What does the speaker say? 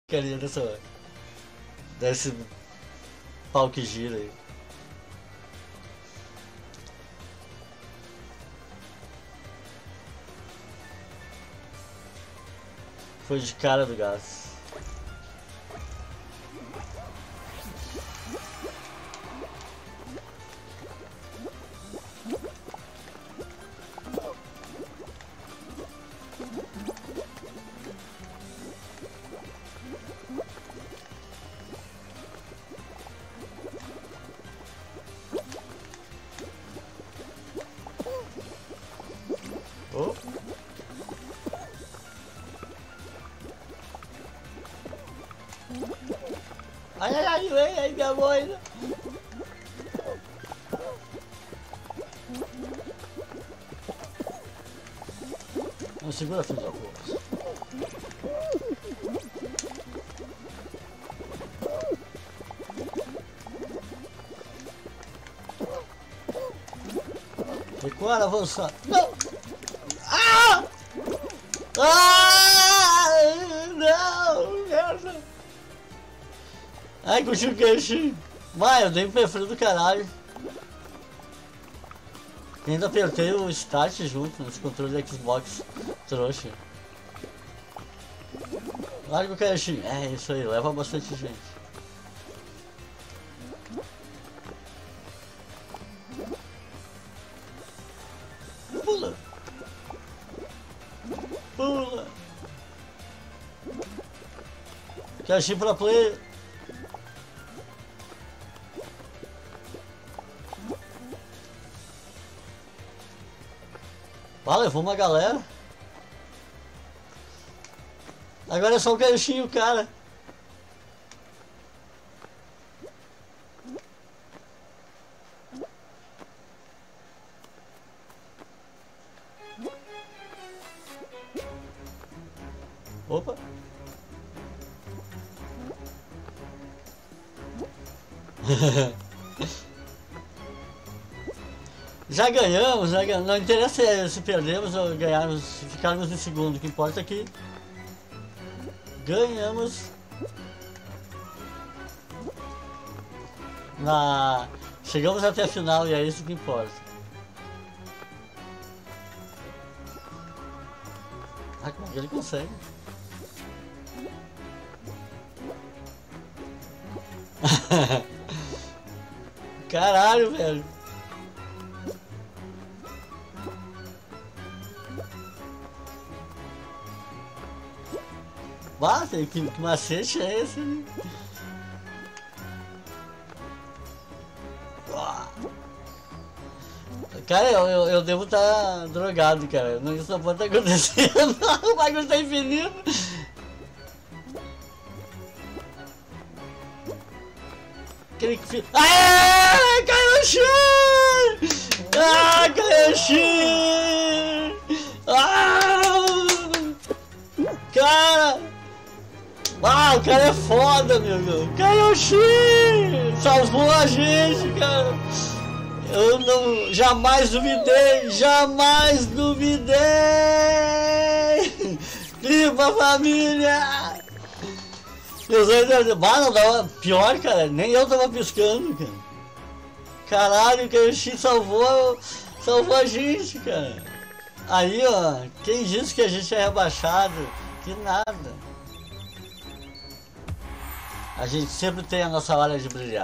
Carinha desse pau que gira aí. Foi de cara do gás. Oh. Ai, ai, ai, ai, ai, minha mãe. Não, segura, filho da porra. Recua, avançar. Não! Ah! Ah! Não! Merda! Ai, curtiu o queixinho. Vai, eu dei um perfil do caralho. E ainda apertei o start junto nos controles da Xbox. Trouxa. Larga o queixinho. É isso aí, leva bastante gente. Pula! Pula! Queixinho pra play. Ah, levou uma galera. Agora é só o ganchinho, cara. Opa. Já ganhamos, não interessa se perdemos ou ganharmos, se ficarmos em segundo, o que importa é que ganhamos chegamos até a final e é isso que importa. Ah, como é que ele consegue? Caralho, velho. Ah, que macete é esse? Né? Cara, eu devo estar drogado, cara. Não, isso não pode estar acontecendo. O bagulho tá infinito. Aquele que fica. Ah, caiu no chão! Ah, caiu no chão! Ah! Cara! Ah, o cara é foda, meu Deus! Caiu o X! Salvou a gente, cara! Eu não... Jamais duvidei! Jamais duvidei! Viva a família! Não dava... Pior, cara, nem eu tava piscando, cara. Caralho, o Caiu o X salvou a gente, cara. Aí, ó, quem disse que a gente é rebaixado? Que nada. A gente sempre tem a nossa hora de brilhar.